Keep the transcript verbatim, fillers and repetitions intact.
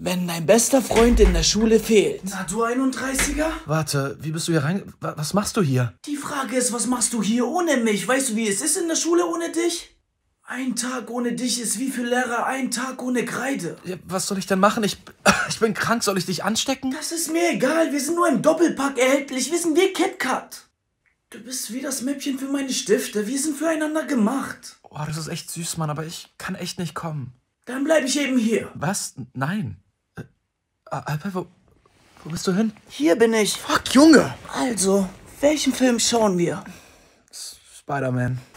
Wenn dein bester Freund in der Schule fehlt. Na, du einunddreißiger? Warte, wie bist du hier rein... Was machst du hier? Die Frage ist, was machst du hier ohne mich? Weißt du, wie es ist in der Schule ohne dich? Ein Tag ohne dich ist wie für Lehrer ein Tag ohne Kreide. Ja, was soll ich denn machen? Ich, ich bin krank, soll ich dich anstecken? Das ist mir egal, wir sind nur im Doppelpack erhältlich, wir sind wie KitKat. Du bist wie das Mäppchen für meine Stifte, wir sind füreinander gemacht. Oh, das ist echt süß, Mann, aber ich kann echt nicht kommen. Dann bleib ich eben hier. Was? Nein. Äh, Alper, wo, wo bist du hin? Hier bin ich. Fuck, Junge! Also, welchen Film schauen wir? Spider-Man.